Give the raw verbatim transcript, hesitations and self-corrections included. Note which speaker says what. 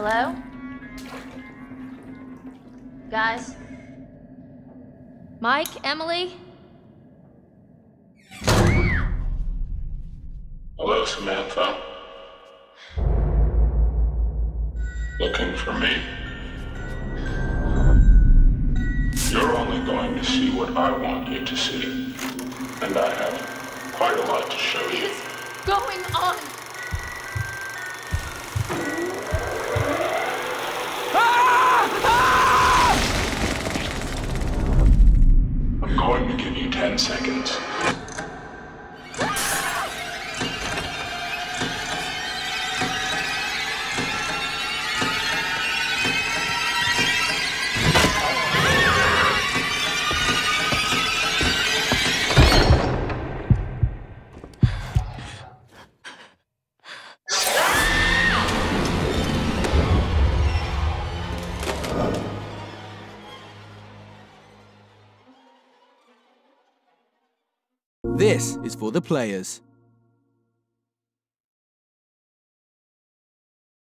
Speaker 1: Hello? Guys? Mike? Emily?
Speaker 2: Hello, Samantha. Looking for me? You're only going to see what I want you to see. And I have quite a lot to show you.
Speaker 1: What is going on?
Speaker 2: I'm going to give you ten seconds.
Speaker 3: This is for the players.